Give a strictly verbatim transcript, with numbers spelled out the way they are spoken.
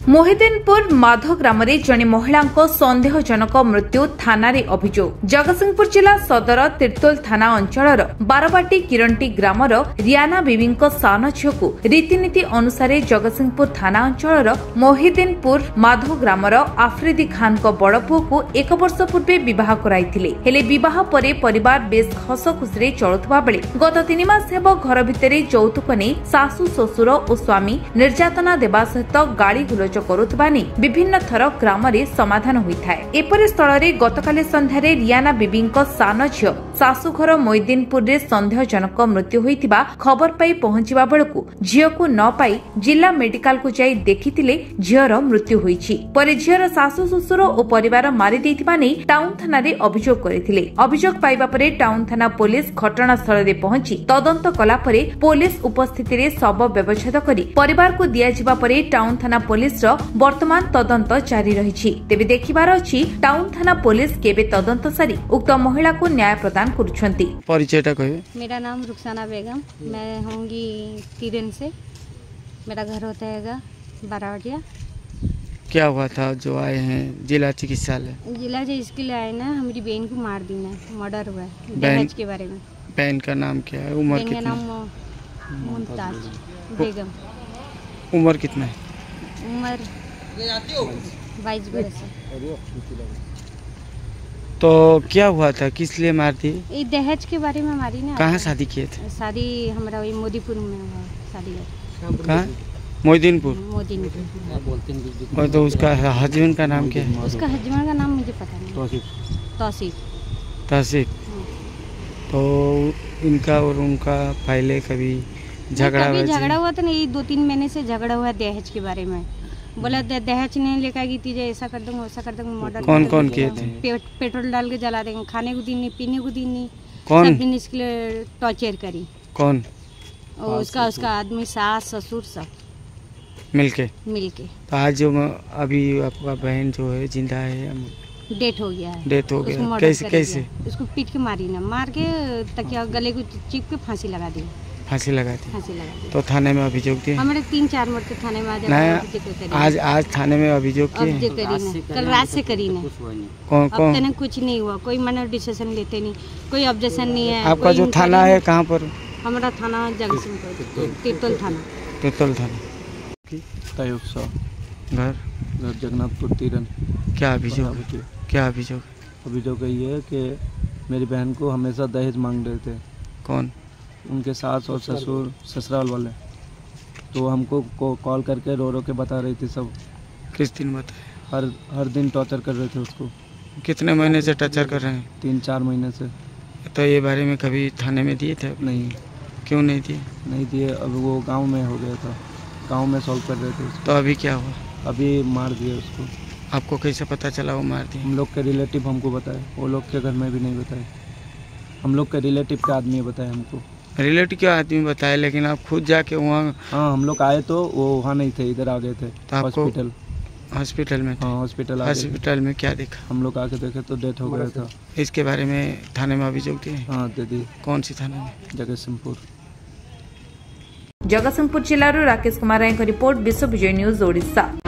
मोहिदीनपुर माधो ग्राम जड़े महिला संदेहजनक मृत्यु थाना अभियोग। जगतसिंहपुर जिला सदर तिर्तोल थाना अंचल बारबाटी किरंटी ग्रामर रियाना बीबी सान झील को रीतिनीति अनुसार जगतसिंहपुर थाना अंचल मोहिदीनपुर माधो ग्रामर आफरीदी खान बड़ पुओ को एक वर्ष पूर्व विवाह कराइथिले। हेले विवाह परे परिवार बेस हस खुशी चलुवा बेले गत तीन मास हेब घर भितर यौतुक नहीं सासु ससुर और स्वामी निर्यातना देवा सहित गाड़ी गुलज करुवा नहीं विभिन्न थर ग्राम समाधान होता है। एपरि स्थल में गतकाली संध्यार रियाना बीबी सान झील शाशुघर मोहिदीनपुर में संदेहजनक मृत्यु होता खबर पाई पहुंचवा बेलू झील को न पाई जिला मेडिकल को जाई देखिथिले झीर मृत्यु होईछि। परे झीर सासु ससुर और परिवार मारी देथिबा नै टाउन थाना रे अभियोग करथिले। अभियोग पाइबा परे टाउन थाना पुलिस घटनास्थल रे पहुंची तदंत कला परे पुलिस उपस्थिति रे शव व्यवच्छेद करी परिवार को दिया जिबा परे टाउन थाना पुलिस रो वर्तमान तदंत जारी रहिछि। तेबे देखिबार अछि टाउन थाना पुलिस केबे तदंत सारी उक्त महिला को न्याय प्रदान करुछंती। परिचयटा कहिए। मेरा नाम रुखसाना बेगम, मैं होंगी तिरन से, मेरा घर होता है बारावटिया। क्या हुआ था जो आए हैं जिला चिकित्सालय? जिला चिकित्सालय आए ना, हमारी बहन को मार दी ना, मर्डर हुआ है। दहेज के बारे में। बहन का नाम क्या है? उम्र कितनी? बहन का नाम मुमताज बेगम। उम्र कितना है? उम्र बाईस बरस। तो क्या हुआ था, किस लिए मार दी? ये दहेज के बारे में मारी ना। कहाँ शादी किए थे? शादी हमारा वही मोदीपुर में हुआ शादी। कहाँ? मोहिदीनपुर। मोदीनपुर। और तो उसका हस्बैंड का नाम क्या है? उसका हस्बैंड का नाम मुझे पता नहीं। तौसीफ। तौसीफ। तो इनका और उनका पहले कभी झगड़ा हुआ? झगड़ा हुआ था नहीं, दो तीन महीने से झगड़ा हुआ दहेज के बारे में। बोला दहेज नहीं लेकर गई थी, ऐसा कर दूंगा वैसा कर दूंगा। मर्डर कौन कौन किए थे? पे, पेट्रोल डाल के जला देंगे, खाने को दिन नहीं, पीने को दिन नहीं। कौन? सब दिन इसके लिए टॉर्चर करी। कौन? और उसका उसका आदमी, सास ससुर सब मिलके मिलके। तो आज जो अभी आपका बहन जो है जिंदा है? डेथ हो गया है। डेथ हो गया। कैसे कैसे? उसको पीट के मारी ना, मार के तकिया गले को चिप के फांसी लगा दी। फांसी लगा दी? फांसी लगा दी। तो थाने में अभियोग दिए? हमारे तीन चार मरते थाने में आज आज आज थाने में अभियोग किए? कल रात से करी ना। कौन कौन? अब कुछ नहीं हुआ, कोई मैंने डिसीजन लेते नहीं, कोई ऑब्जेक्शन नहीं है। आपका जो थाना है कहाँ पर? हमारा थाना जगतसिंहपुर तिरतोल थाना। तिरतोल थाना। तयुब सा घर घर जगन्नाथपुर तिरन। क्या अभियोग? क्या अभियोग? अभियोग ये है कि मेरी बहन को हमेशा दहेज मांग रहे थे। कौन? उनके सास और ससुर, ससुराल वाले। तो हमको को कॉल करके रो रो के बता रही थी सब। किस दिन बताए? हर हर दिन टॉर्चर कर रहे थे उसको। कितने महीने से टॉर्चर कर रहे हैं? तीन चार महीने से। तो ये बारे में कभी थाने में दिए थे? नहीं। क्यों नहीं दिए? नहीं दिए, अब वो गांव में हो गया था, गांव में सॉल्व कर रहे थे उसको। तो अभी क्या हुआ? अभी मार दिए उसको। आपको कैसे पता चला वो मार दिए? हम लोग के रिलेटिव हमको बताए, वो लोग के घर में भी नहीं बताए। हम लोग के रिलेटिव के आदमी बताए हमको। रिलेटिव के आदमी बताए, लेकिन आप खुद जाके वहाँ? हाँ, हम लोग आए तो वो वहाँ नहीं थे, इधर आ गए थे। तो हॉस्पिटल हॉस्पिटल में? हाँ, हॉस्पिटल। हॉस्पिटल में क्या देखा? हम लोग आके देखे तो डेथ हो गया था। इसके बारे में थाने में अभियोग दिए? हाँ, दे दी। कौन सी थाना में? जगतसिंहपुर। जगतसिंहपुर जिलार राकेश कुमार राय रिपोर्ट, विश्व विजय न्यूज ओडिशा।